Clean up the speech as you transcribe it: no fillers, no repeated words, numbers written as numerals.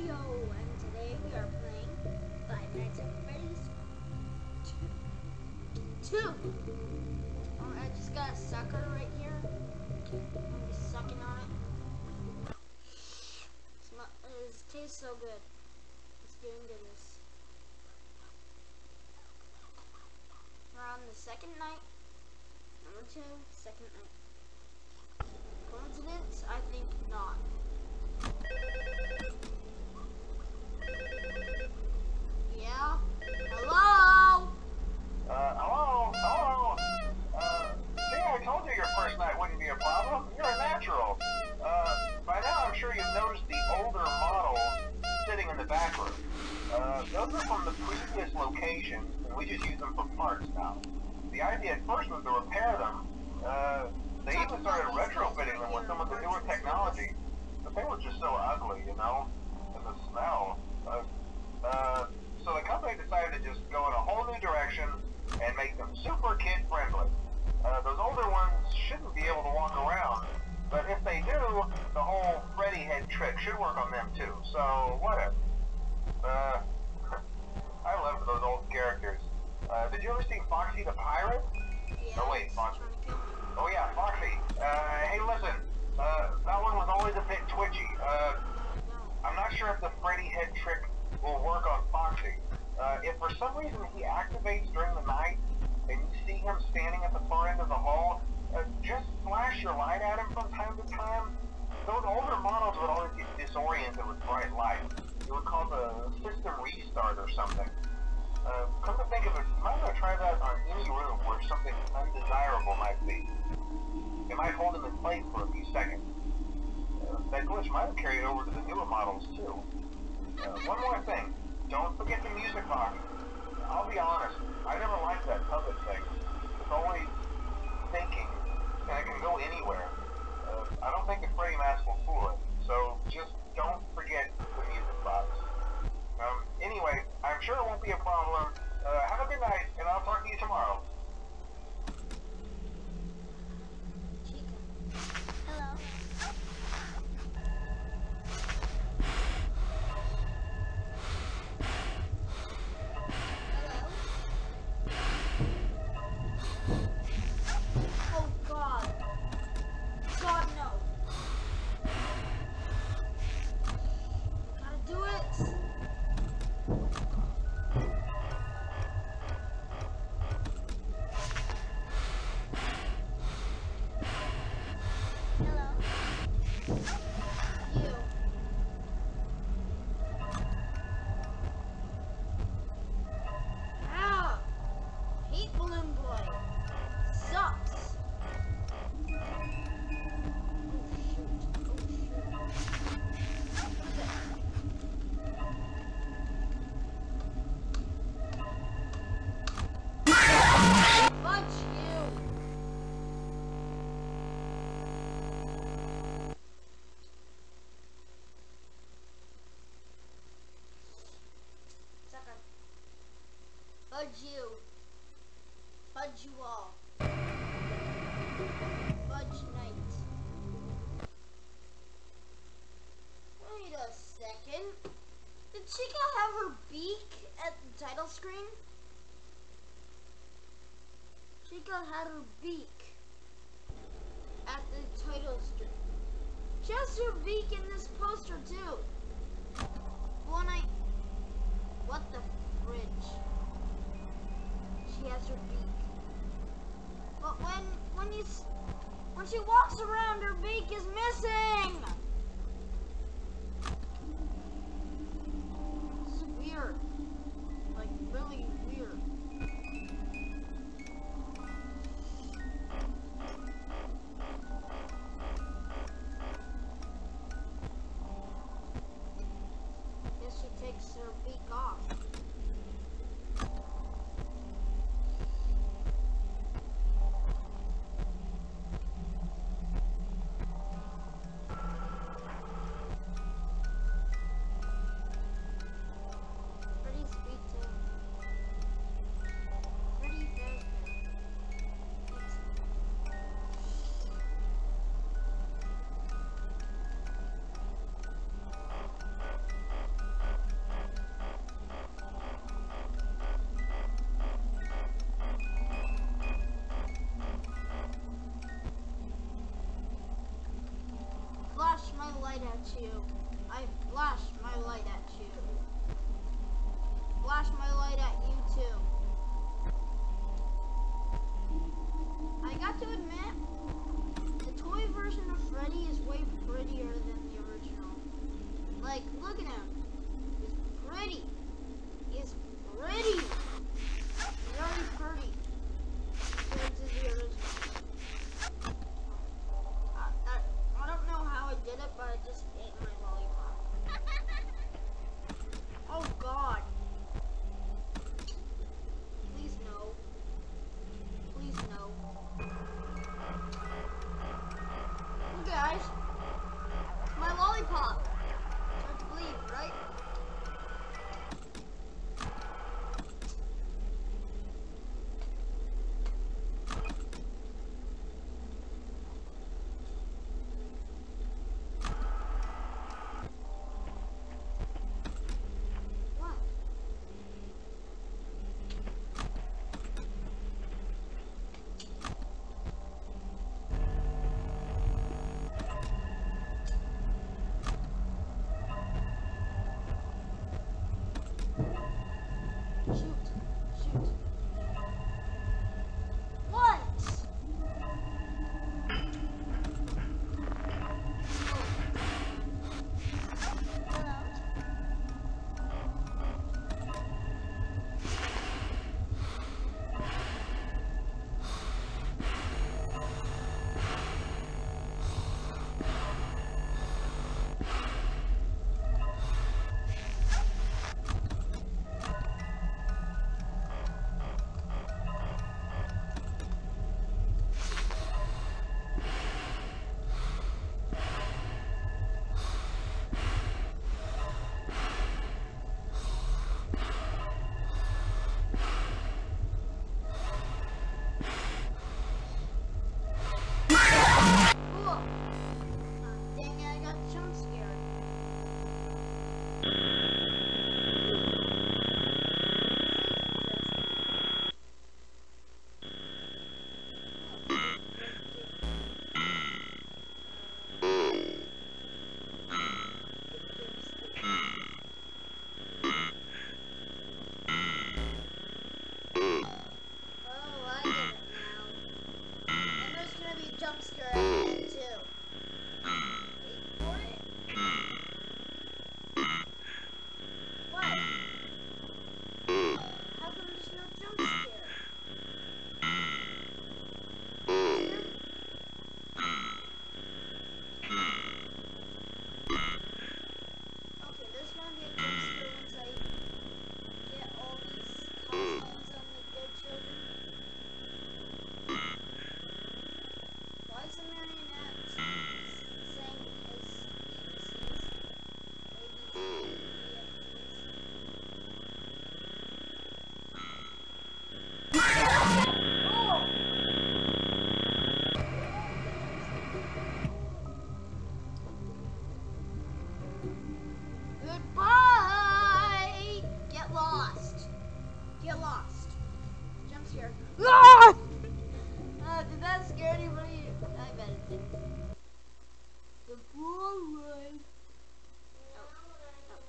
Mario, and today we are playing Five Nights at Freddy's 2. Oh, I just got a sucker right here. I'm just sucking on it. It tastes so good. It's doing goodness. We're on the second night. Number 2, second night. Coincidence? I think not. Yeah? Hello? Hello? See, I told you your first night wouldn't be a problem. You're a natural. By now I'm sure you've noticed the older models sitting in the back room. Those are from the previous location, and we just use them for parts now. The idea at first was to repair them. They even started retrofitting them with some of the newer technology. But they were just so ugly, you know? And the smell. So the company decided to just go in a whole new direction and make them super kid-friendly. Those older ones shouldn't be able to walk around, but if they do, the whole Freddy head trick should work on them too, so whatever. I loved those old characters. Did you ever see Foxy the Pirate? Yeah. Oh wait, Foxy. Oh yeah, Foxy. Hey listen, that one was always a bit twitchy. I'm not sure if the Freddy head trick will work on Foxy. If for some reason he activates during the night, and you see him standing at the far end of the hall, just flash your light at him from time to time. Those older models would always get disoriented with bright light. It would cause a system restart or something. Come to think of it, I'm going to try that on any room where something undesirable might be. It might hold him in place for a few seconds. That glitch might have carried over to the newer models too. One more thing, don't forget the music box. I'll be honest, I never liked that puppet thing. It's always thinking, and it can go anywhere. I don't think the Freddy mask will fool it, so just don't forget the music box. Anyway, I'm sure it won't be a problem. Have a good night, and I'll talk to you tomorrow. Hello. Oh God. God no. Gotta do it. Hello. You. Ah! Hate Balloon Boy. Sucks. Oh shoot. Oh shoot. Who's it? Fudge you. Sucker. Fudge you. Fudge you all. Fudge night. Wait a second. Did Chica have her beak at the title screen? Chica had her beak at the title screen. She has her beak in this poster too. What the fridge? She has her beak. But when she walks around, her beak is missing. It's weird. Like really weird. Guess she takes her beak off. light at you. I flashed my light at you. Flash my light at you too. I got to admit, the toy version of Freddy is way prettier than the original. Like, look at him. He's pretty. He's pretty. Very pretty. Compared to the original. I don't know how I did it, but I just ate my lollipop. Oh God. Please no. Please no. Look guys. It's my lollipop. Hard to believe, right? Get lost. Jump scare. Ah! Did that scare anybody?